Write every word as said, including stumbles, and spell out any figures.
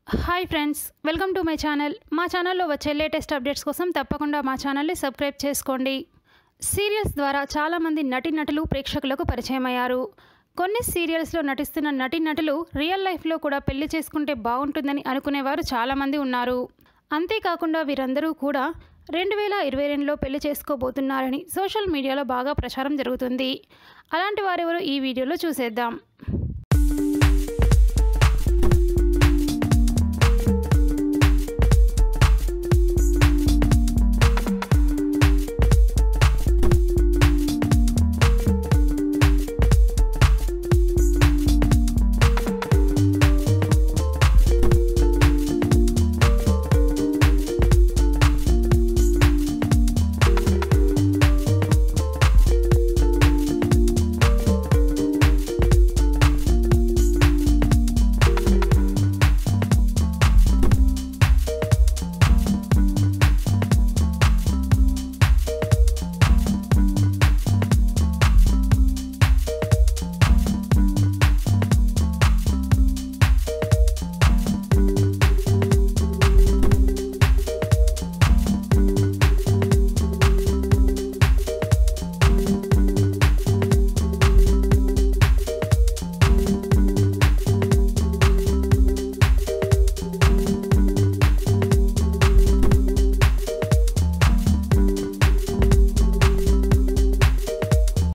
Hi friends, welcome to my channel. మా ఛానల్లో వచ్చే లేటెస్ట్ అప్డేట్స్ కోసం తప్పకుండా మా ఛానల్ని సబ్స్క్రైబ్ చేసుకోండి. సీరియల్స్ ద్వారా చాలామంది నటీనటులు ప్రేక్షకులకు పరిచయం అయ్యారు. కొన్ని సీరియల్స్లో నటిస్తున్న నటీనటులు రియల్ లైఫ్లో కూడా పెళ్లి చేసుకుంటే బాగుంటుందని అనుకునేవారు చాలామంది ఉన్నారు. అంతేకాకుండా వీరందరూ కూడా రెండు వేల ఇరవై రెండులో పెళ్లి చేసుకోబోతున్నారని సోషల్ మీడియాలో బాగా ప్రచారం జరుగుతుంది. అలాంటి వారెవరో ఈ వీడియోలో చూసేద్దాం.